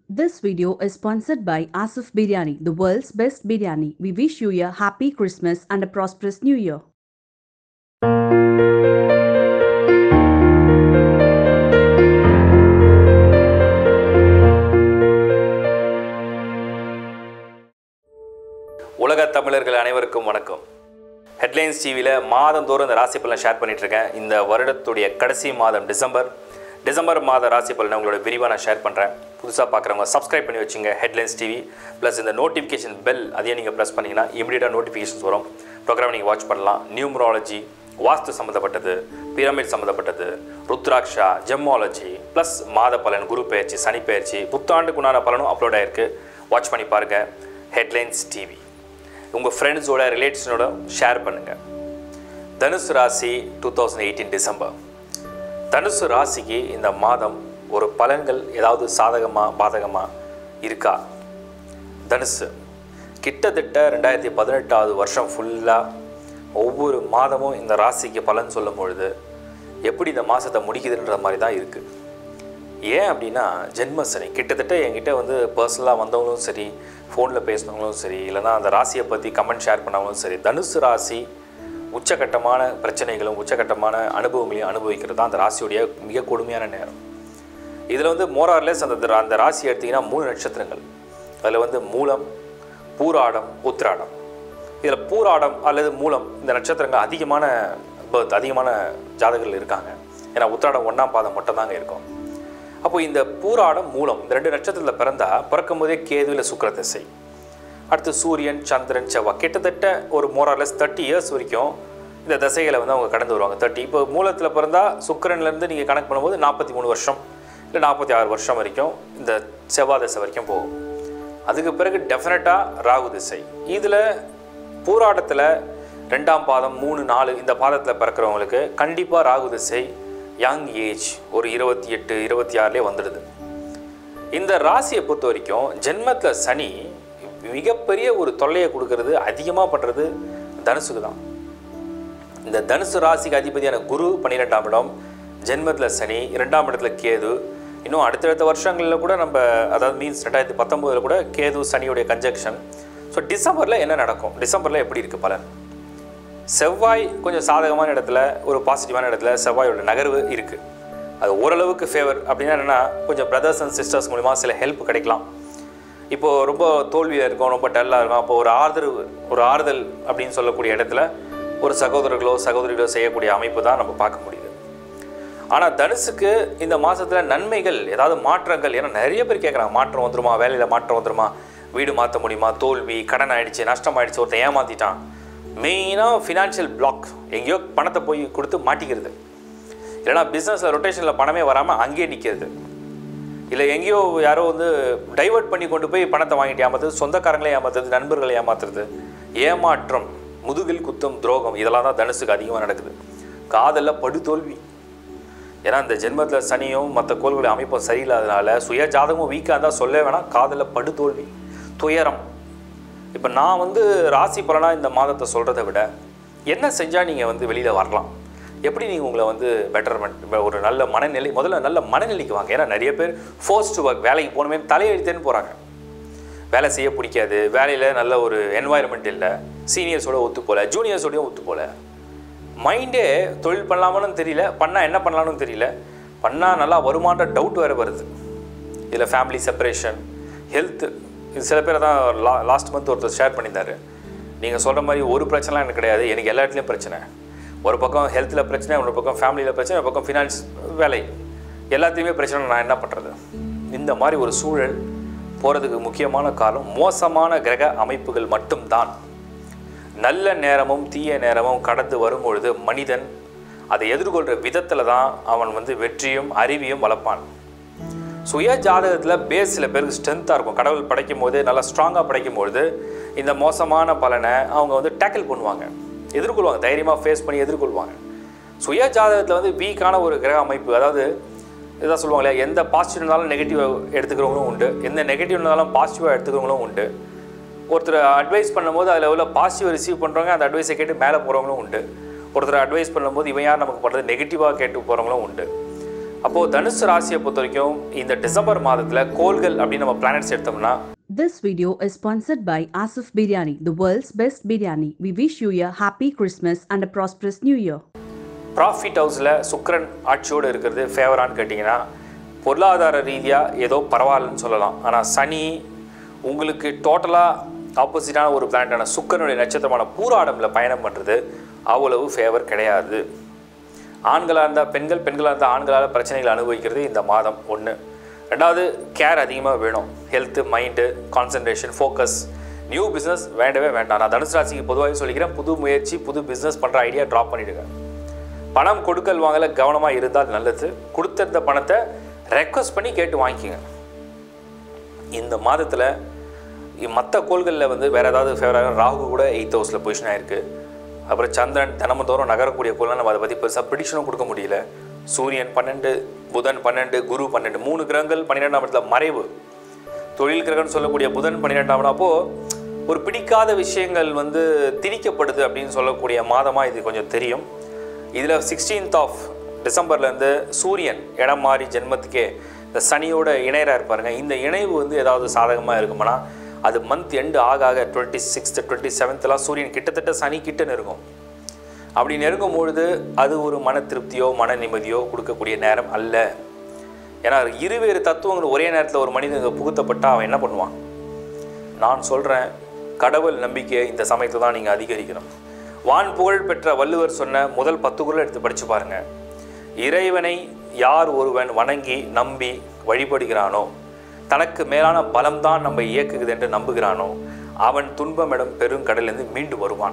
This video is sponsored by Asif Biryani, the world's best biryani. We wish you a happy Christmas and a prosperous New Year. உலக தமிழர்கள் அனைவருக்கும் வணக்கம். Headlines டிவியில் மாதந்தோறும் இந்த ராசி பலனை ஷேர் பண்ணிகிட்ருக்கேன். இந்த வருடத்துடைய கடைசி மாதம் டிசம்பர் மாத ராசி பலனை உங்களோட விரிவாக நான் ஷேர் பண்ணுறேன். புதுசாக பார்க்குறவங்க சப்ஸ்கிரைப் பண்ணி வச்சுங்க ஹெட்லைன்ஸ் டிவி. ப்ளஸ் இந்த நோட்டிஃபிகேஷன் பெல் அதையும் நீங்கள் ப்ரெஸ் பண்ணிங்கன்னா இமீடியட்டாக நோட்டிஃபிகேஷன்ஸ் வரும். ப்ரோக்ராம் நீங்கள் வாட்ச் பண்ணலாம். நியூமராலஜி, வாஸ்து சம்மந்தப்பட்டது, பிரமிட் சம்மந்தப்பட்டது, ருத்ராட்சா, ஜெம்மாலஜி, ப்ளஸ் மாத பலன், குரு பயிற்சி, சனி பயிற்சி, புத்தாண்டுக்குண்டான பலனும் அப்லோட் ஆகிருக்கு. வாட்ச் பண்ணி பாருங்கள் ஹெட்லைன்ஸ் டிவி. உங்கள் ஃப்ரெண்ட்ஸோட ரிலேட்டிவ்ஸோட ஷேர் பண்ணுங்கள். தனுசு ராசி 2018 டிசம்பர். தனுசு ராசிக்கு இந்த மாதம் ஒரு பலன்கள் ஏதாவது சாதகமாக பாதகமாக இருக்கா? தனுசு கிட்டத்தட்ட 2018 வருஷம் ஃபுல்லாக ஒவ்வொரு மாதமும் இந்த ராசிக்கு பலன் சொல்லும் பொழுது எப்படி இந்த மாதத்தை முடிக்குதுன்ற மாதிரி தான் இருக்குது. ஏன் அப்படின்னா ஜென்மசனி கிட்டத்தட்ட என்கிட்ட பர்சனலாக வந்தவங்களும் சரி, ஃபோனில் பேசினவங்களும் சரி, இல்லைனா அந்த ராசியை பற்றி கமெண்ட் ஷேர் பண்ணவங்களும் சரி, தனுசு ராசி உச்சகட்டமான பிரச்சனைகளும் உச்சகட்டமான அனுபவங்களையும் அனுபவிக்கிறது தான் அந்த ராசியுடைய மிக கொடுமையான நேரம். இதில் மோரார்லெஸ் அந்த ராசி எடுத்திங்கன்னா 3 நட்சத்திரங்கள். அதில் மூலம், பூராடம், உத்திராடம். இதில் பூராடம் அல்லது மூலம் இந்த நட்சத்திரங்கள் அதிகமான ஜாதகங்கள் இருக்காங்க. ஏன்னா உத்திராடம் 1ஆம் பாதம் மட்டும் தாங்க இருக்கும். அப்போது இந்த பூராடம், மூலம் இந்த 2 நட்சத்திரத்தில் பிறக்கும் போதே கேது இல்லை சுக்கிர திசை, அடுத்து சூரியன், சந்திரன், செவ்வாய், கிட்டத்தட்ட ஒரு மோரார்லெஸ் 30 இயர்ஸ் வரைக்கும் இந்த திசைகளை அவங்க கடந்து வருவாங்க. 30 இப்போ மூலத்தில் பிறந்தால் சுக்கிரன்லேருந்து நீங்கள் கணக்கு பண்ணும்போது 43 வருஷம் இல்லை 46 வருஷம் வரைக்கும் இந்த செவ்வாய் திசை வரைக்கும் போகும். அதுக்கு பிறகு டெஃபினட்டாக ராகு திசை. இதில் பூராடத்தில் 2ஆம் பாதம், 3, 4 இந்த பாதத்தில் பிறக்கிறவங்களுக்கு கண்டிப்பாக ராகு திசை யங் ஏஜ் ஒரு 28, 26லே வந்துடுது. இந்த ராசியை பொறுத்த வரைக்கும் ஜென்மத்தில் சனி மிகப்பெரிய ஒரு தொல்லையை கொடுக்கறது, அதிகமாக பண்ணுறது தனுசுக்கு தான். இந்த தனுசு ராசிக்கு அதிபதியான குரு 12ஆம் இடம், ஜென்மத்தில் சனி, 2ஆம் இடத்துல கேது. இன்னும் அடுத்தடுத்த வருஷங்களில் கூட நம்ம மீன்ஸ் 2019 கூட கேது சனியுடைய கன்ஜெக்ஷன். ஸோ டிசம்பரில் என்ன நடக்கும், டிசம்பரில் எப்படி இருக்குது பலன்? செவ்வாய் கொஞ்சம் சாதகமான இடத்துல, ஒரு பாசிட்டிவான இடத்துல செவ்வாயோட நகர்வு இருக்குது. அது ஓரளவுக்கு ஃபேவர். அப்படின்னா என்னென்னா, கொஞ்சம் பிரதர்ஸ் அண்ட் சிஸ்டர்ஸ் மூலிமா சில ஹெல்ப் கிடைக்கலாம். இப்போது ரொம்ப தோல்வியில் இருக்கும், ரொம்ப டல்லாக இருக்கும். அப்போ ஒரு ஆறுதல் அப்படின்னு சொல்லக்கூடிய இடத்துல ஒரு சகோதரர்களோ சகோதரிகளோ செய்யக்கூடிய அமைப்பு தான் நம்ம பார்க்க முடியுது. ஆனால் தனுசுக்கு இந்த மாதத்தில் நன்மைகள், ஏதாவது மாற்றங்கள், ஏன்னா நிறைய பேர் கேட்குறாங்க, மாற்றம் வந்துருமா, வேலையில் மாற்றம் வந்துருமா, வீடு மாற்ற முடியுமா, தோல்வி, கடன் ஆகிடுச்சு, நஷ்டம் ஆகிடுச்சு, ஒருத்தன் ஏமாற்றிட்டான். மெயினாக ஃபினான்ஷியல் பிளாக், எங்கேயோ பணத்தை போய் கொடுத்து மாட்டிக்கிறது, இல்லைனா பிஸ்னஸில் ரொட்டேஷனில் பணமே வராமல் அங்கேயே நிற்கிறது, இல்லை எங்கேயோ யாரோ டைவர்ட் பண்ணி கொண்டு போய் பணத்தை வாங்கிட்டு ஏமாத்துறது, சொந்தக்காரங்களே ஏமாத்துறது, நண்பர்களை ஏமாத்துறது, ஏமாற்றம், முதுகில் குத்தம், துரோகம், இதெல்லாம் தான் தனுசுக்கு அதிகமாக நடக்குது. காதலில் படுதோல்வி. ஏன்னா இந்த ஜென்மத்தில் சனியும் மற்ற கோள்களுடைய அமைப்பும் சரியில்லாதனால சுய ஜாதகமும் வீக்காக இருந்தால் சொல்ல வேணாம், காதலில் படுதோல்வி, துயரம். இப்போ நான் ராசி பலனாக இந்த மாதத்தை சொல்கிறத விட என்ன செஞ்சால் நீங்கள் வெளியில் வரலாம், எப்படி நீங்கள் உங்களை பெட்டர்மெண்ட், ஒரு நல்ல மனநிலை, முதல்ல நல்ல மனநிலைக்கு வாங்க. ஏன்னா நிறைய பேர் ஃபோர்ஸ்ட் ஒர்க், வேலைக்கு போகணுமே தலையெழுத்தேன்னு போகிறாங்க. வேலை செய்ய பிடிக்காது, வேலையில் நல்ல ஒரு என்வாயர்மெண்ட் இல்லை, சீனியர்ஸோடு ஒத்து போகல, ஜூனியர்ஸோடையும் ஒத்து போகல, மைண்டே தொழில் பண்ணலாமான்னு தெரியல, பண்ணால் என்ன பண்ணலான்னு தெரியல, பண்ணால் நல்லா வருமான்ற டவுட் வேறு வருது. இதில் ஃபேமிலி செப்பரேஷன், ஹெல்த்து, இது சில பேர் தான் லாஸ்ட் மந்த் ஒருத்தர் ஷேர் பண்ணியிருந்தார். நீங்கள் சொல்கிற மாதிரி ஒரு பிரச்சனைலாம் எனக்கு கிடையாது, எனக்கு எல்லா இடத்துலையும் பிரச்சனை. ஒரு பக்கம் ஹெல்த்தில் பிரச்சனை, ஒரு பக்கம் ஃபேமிலியில் பிரச்சனை, ஒரு பக்கம் ஃபினான்ஸ், வேலை, எல்லாத்தையுமே பிரச்சனை. நான் என்ன பண்ணுறது? இந்த மாதிரி ஒரு சூழல் போகிறதுக்கு முக்கியமான காரணம் மோசமான கிரக அமைப்புகள் மட்டும்தான். நல்ல நேரமும் தீய நேரமும் கடந்து வரும்பொழுது மனிதன் அதை எதிர்கொள்கிற விதத்தில் தான் அவன் வெற்றியும் அறிவியும் வளர்ப்பான். சுய ஜாதகத்தில் பேஸ் சில பேருக்கு ஸ்ட்ரென்த்தாக இருக்கும். கடவுள் படைக்கும் போது நல்லா ஸ்ட்ராங்காக படைக்கும் பொழுது இந்த மோசமான பலனை அவங்க டேக்கிள் பண்ணுவாங்க, எதிர்கொள்வாங்க, தைரியமாக ஃபேஸ் பண்ணி எதிர்கொள்வாங்க. சுய ஜாதகத்தில் வீக்கான ஒரு கிரக அமைப்பு, அதாவது இதான் சொல்லுவாங்க இல்லையா, எந்த பாசிட்டிவ் இருந்தாலும் நெகட்டிவாக எடுத்துக்கிறவங்களும் உண்டு, எந்த நெகட்டிவ் இருந்தாலும் பாசிட்டிவாக எடுத்துக்கிறவங்களும் உண்டு. ஒருத்தர் அட்வைஸ் பண்ணும்போது அதில் எவ்வளோ பாசிட்டிவாக ரிசீவ் பண்ணுறவங்க, அந்த அட்வைஸை கேட்டு மேலே போகிறவங்களும் உண்டு. ஒருத்தர் அட்வைஸ் பண்ணும்போது இவன் யார் நமக்கு பண்ணுறது நெகட்டிவாக கேட்டு போகிறவங்களும் உண்டு. அப்போது தனுசு ராசியை பொறுத்த வரைக்கும் இந்த டிசம்பர் மாதத்தில் கோள்கள் அப்படின்னு நம்ம பிளானட்ஸ் எடுத்தோம்னா This video is sponsored by Asif Biryani, the world's best biryani. We wish you a happy Christmas and a prosperous New Year. Profit ஹவுஸில் சுக்கிரன் ஆட்சியோடு இருக்கிறது ஃபேவரான்னு கேட்டிங்கன்னா பொருளாதார ரீதியாக ஏதோ பரவாயில்லன்னு சொல்லலாம். ஆனால் சனி உங்களுக்கு டோட்டலாக ஆப்போசிட்டான ஒரு பிளானட்டான சுக்கிரனுடைய நட்சத்திரமான பூராடமில் பயணம் பண்ணுறது அவ்வளவு ஃபேவர் கிடையாது. ஆண்களாக இருந்தால் பெண்களாக இருந்தால் ஆண்களால் பிரச்சனைகளை அனுபவிக்கிறது இந்த மாதம் ஒன்று. ரெண்டாவது, கேர் அதிகமாக வேணும். Health, mind, concentration, focus. New business வேண்டவே வேண்டாம். நான் தனுசு ராசிக்கு பொதுவாக சொல்லிக்கிறேன், புது முயற்சி, புது பிஸ்னஸ் பண்ணுற ஐடியா ட்ராப் பண்ணிவிடுங்க. பணம் கொடுக்கல் வாங்கல கவனமாக இருந்தால் நல்லது. கொடுத்திருந்த பணத்தை ரெக்வஸ்ட் பண்ணி கேட்டு வாங்கிக்கோங்க. இந்த மாதத்தில் மற்ற கோள்களில் வேறு ஏதாவது ஃபேவராக ராகு கூட 8th ஹவுஸில் பொசிஷன் ஆகிருக்கு. அப்புறம் சந்திரன் தினமந்தோறும் நகரக்கூடிய கோள்லாம் நம்ம அதை பற்றி பெருசாக ப்ரிடிக்ஷனும் கொடுக்க முடியல. சூரியன் 12, புதன் 12, குரு 12, 3 கிரகங்கள் 12ஆம் இடத்துல மறைவு. தொழில் கிரகம்னு சொல்லக்கூடிய புதன் 12ஆம் இடம். அப்போது ஒரு பிடிக்காத விஷயங்கள் திணிக்கப்படுது அப்படின்னு சொல்லக்கூடிய மாதமாக இது கொஞ்சம் தெரியும். இதில் 16th டிசம்பர்லேருந்து சூரியன் இடம் மாறி ஜென்மத்துக்கே இந்த சனியோட இணையராக இருப்பாருங்க. இந்த இணைவு ஏதாவது சாதகமாக இருக்குமானா அது மந்த் எண்டு ஆக 26th 27th சூரியன் கிட்டத்தட்ட சனி கிட்ட நெருங்கும். அப்படி நெருங்கும் பொழுது அது ஒரு மன திருப்தியோ மன நிம்மதியோ கொடுக்கக்கூடிய நேரம் அல்ல. ஏன்னா இருவேறு தத்துவங்கள் ஒரே நேரத்தில் ஒரு மனிதன் புகுத்தப்பட்டால் அவன் என்ன பண்ணுவான்? நான் சொல்கிறேன், கடவுள் நம்பிக்கையை இந்த சமயத்தை தான் நீங்கள் அதிகரிக்கணும். வான் புகழ் பெற்ற வள்ளுவர் சொன்ன முதல் 10 குறள் எடுத்து படித்து பாருங்கள். இறைவனை யார் ஒருவன் வணங்கி நம்பி வழிபடுகிறானோ, தனக்கு மேலான பலம்தான் நம்ம இயக்குகிறது என்று நம்புகிறானோ, அவன் துன்பமிடம் பெருங்கடலிலிருந்து மீண்டு வருவான்.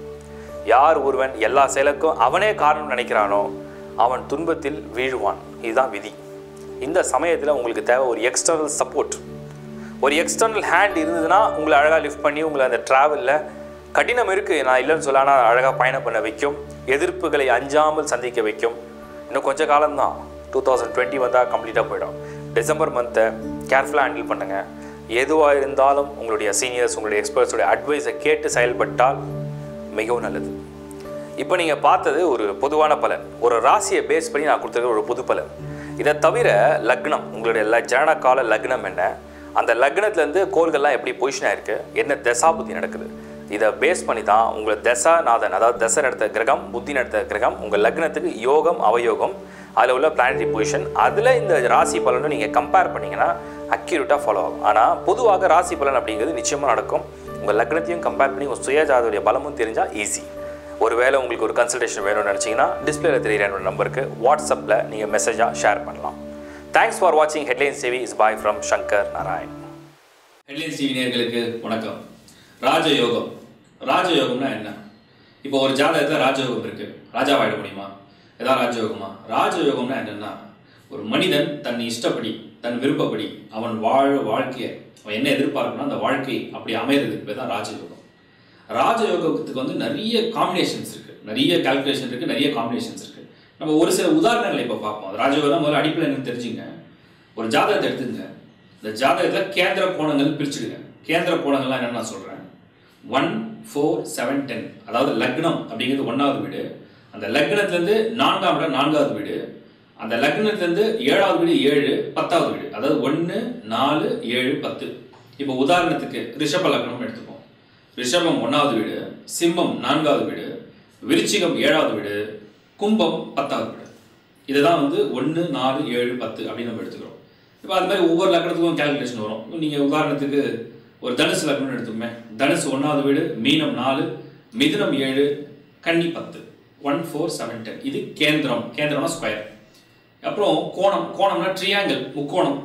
யார் ஒருவன் எல்லா செயலுக்கும் அவனே காரணம் நினைக்கிறானோ, அவன் துன்பத்தில் வீழுவான். இதுதான் விதி. இந்த சமயத்தில் உங்களுக்கு தேவை ஒரு எக்ஸ்டர்னல் சப்போர்ட், ஒரு எக்ஸ்டர்னல் ஹேண்ட் இருந்ததுன்னா உங்களை அழகாக லிஃப்ட் பண்ணி உங்களை அந்த ட்ராவலில் கடினம் இருக்குது, நான் இல்லைன்னு சொல்ல, ஆனால் அழகாக பயணம் பண்ண வைக்கும். எதிர்ப்புகளை அஞ்சாமல் சந்திக்க வைக்கும். இன்னும் கொஞ்சம் காலம்தான், 2020 வந்தால் கம்ப்ளீட்டாக போயிடும். டிசம்பர் மந்த்தை கேர்ஃபுல்லாக ஹேண்டில் பண்ணுங்கள். எதுவாக இருந்தாலும் உங்களுடைய சீனியர்ஸ், உங்களுடைய எக்ஸ்பர்ட்ஸோடைய அட்வைஸை கேட்டு செயல்பட்டால் மிகவும் நல்லது. இப்போ நீங்கள் பார்த்தது ஒரு பொதுவான பலன், ஒரு ராசியை பேஸ் பண்ணி நான் கொடுத்தது ஒரு புது பலன். இதை தவிர லக்னம், உங்களுடைய ஜனனகால லக்னம் என்ன, அந்த லக்னத்துலேருந்து கோள்கள்லாம் எப்படி பொசிஷன் ஆகிருக்கு, என்ன தசாபுத்தி நடக்குது, இதை பேஸ் பண்ணி தான் உங்களை தசாநாதன், அதாவது தசை நடத்த கிரகம், புத்தி நடத்த கிரகம், உங்கள் லக்னத்துக்கு யோகம் அவயோகம், அதில் உள்ள பிளானட்டரி பொசிஷன், அதில் இந்த ராசி பலனை நீங்கள் கம்பேர் பண்ணிங்கன்னா அக்யூரேட்டாக ஃபாலோ ஆகும். ஆனால் பொதுவாக ராசி பலன் அப்படிங்கிறது நிச்சயமாக நடக்கும். உங்கள் லக்னத்தையும் கம்பேர் பண்ணி உங்கள் சுயஜாதோடைய பலமும் தெரிஞ்சால் ஈஸி. ஒருவேளை உங்களுக்கு ஒரு கன்சல்டேஷன் வேணும்னு நினச்சிங்கன்னா டிஸ்பிளேல தெரிகிற என்னோட நம்பருக்கு வாட்ஸ்அப்பில் நீங்கள் மெசேஜாக ஷேர் பண்ணலாம். தேங்க்ஸ் ஃபார் வாட்சிங் headlines TV. Is bye from Shankar Narayan. Headlines TV நேயர்களுக்கு வணக்கம். ராஜயோகம். ராஜயோகம்னா என்ன? இப்போ ஒரு ஜாதகத்தில் ராஜயோகம் இருக்குது, ராஜாவாயிட முடியுமா? ஏதாவது ராஜயோகமா? ராஜயோகம்னா என்னென்னா, ஒரு மனிதன் தன் இஷ்டப்படி, தன் விருப்பப்படி அவன் வாழ்க்கையை அவன் என்ன எதிர்பார்க்கணும் அந்த வாழ்க்கை அப்படி அமைகிறதுக்கு பேர் தான் ராஜயோகம். ராஜயோகத்துக்கு நிறைய காம்பினேஷன்ஸ் இருக்குது, நிறைய கால்குலேஷன் இருக்குது, நிறைய காம்பினேஷன்ஸ் இருக்குது. நம்ம ஒரு சில உதாரணங்களை இப்போ பார்ப்போம். ராஜயோகம் முதல்ல அடிப்படை எனக்கு தெரிஞ்சுங்க. ஒரு ஜாதகத்தை எடுத்துங்க, இந்த ஜாதகத்தில் கேந்திர கோணங்கள் பிரிச்சுடுங்க. கேந்திர கோணங்கள்லாம் என்னென்னு நான் சொல்கிறேன். 1, 4, 7, 10, அதாவது லக்னம் அப்படிங்கிறது 1வது வீடு, அந்த லக்னத்துலேருந்து 4ஆம் இடம் 4வது வீடு, அந்த லக்னத்துலேருந்து 7வது வீடு 7, 10வது வீடு, அதாவது 1, 4, 7, 10. இப்போ உதாரணத்துக்கு ரிஷப லக்னம் எடுத்துப்போம். ரிஷபம் 1வது வீடு, சிம்மம் 4வது வீடு, விருச்சிகம் 7வது வீடு, கும்பம் 10வது வீடு. இதுதான் 1, 4, 7, 10 அப்படின்னு நம்ம எடுத்துக்கிறோம். இப்போ அது மாதிரி ஒவ்வொரு லக்னத்துக்கும் கேல்குலேஷன் வரும். நீங்கள் உதாரணத்துக்கு ஒரு தனுசு லக்னம்னு எடுத்துக்கோமே. தனுசு 1வது வீடு, மீனம் 4, மிதுனம் 7, கன்னி 10. 1, 4, 7, 10. இது கேந்திரம். கேந்திரம்னா ஸ்கொயர். அப்புறம் கோணம். கோணம்னா ட்ரியாங்கிள், முக்கோணம்.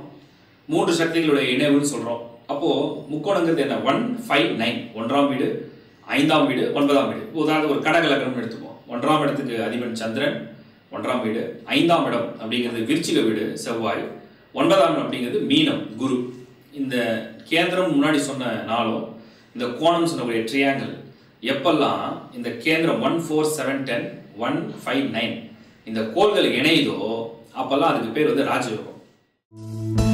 3 சக்திகளுடைய இணைவுன்னு சொல்கிறோம். அப்போது முக்கோணங்கிறது என்ன? 1, 5, 9. 1ஆம் வீடு, 5ஆம் வீடு, 9ஆம் வீடு. உதாரணத்துக்கு ஒரு கடக லக்னம் எடுத்துப்போம். 1ஆம் இடத்துக்கு அதிபன் சந்திரன், 1ஆம் வீடு. 5ஆம் இடம் அப்படிங்கிறது விருச்சிக வீடு, செவ்வாய். 9ஆம் இடம் அப்படிங்கிறது மீனம், குரு. இந்த கேந்திரம் முன்னாடி சொன்ன நாளும் இந்த கோணம் சொன்னக்கூடிய ட்ரியாங்கிள் எப்பெல்லாம் இந்த கேந்திரம் 1, 4, 7, 10, 1, 5, 9 இந்த கோள்கள் இணையுதோ அப்பெல்லாம் அதுக்கு பேர் ராஜயோகம்.